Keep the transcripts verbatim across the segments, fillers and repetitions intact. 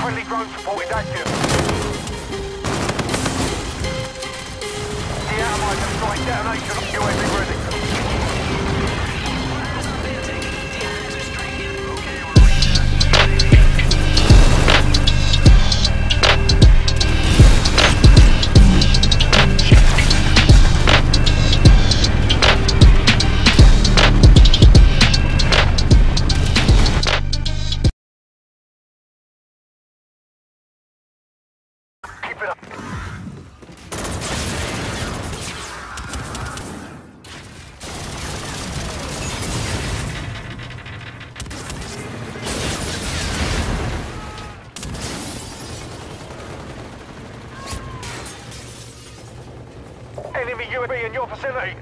Friendly drone support is active. The atomizer strike detonation of U A V ready. Keep it up. Enemy U A V in your vicinity.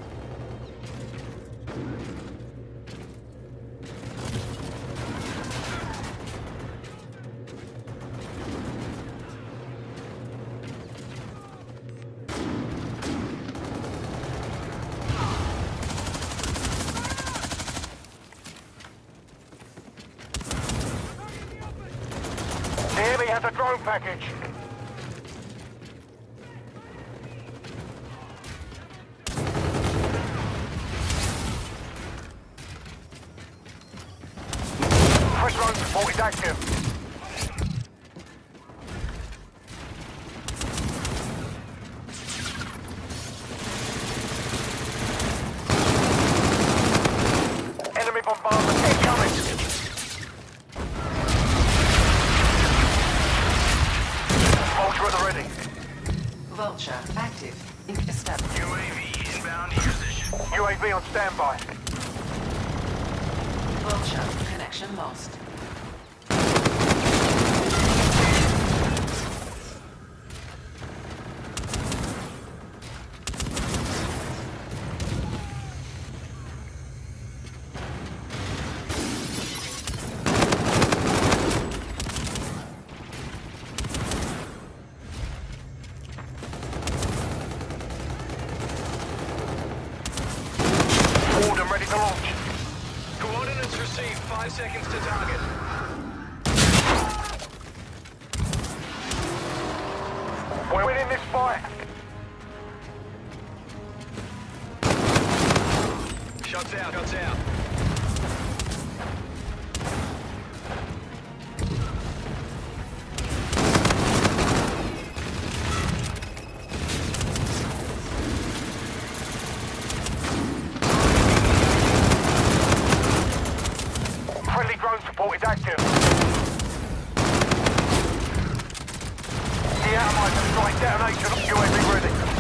The enemy has a drone package. Fresh drone support is active. Enemy bombardment incoming. Vulture at the ready. Vulture active. Established. U A V inbound in position. U A V on standby. Vulture connection lost. Order ready to launch. Coordinates received. Five seconds to target. We're winning this fight. Shots out. Shots out. Friendly drone support is active. The atomizer strike detonation of U A V ready.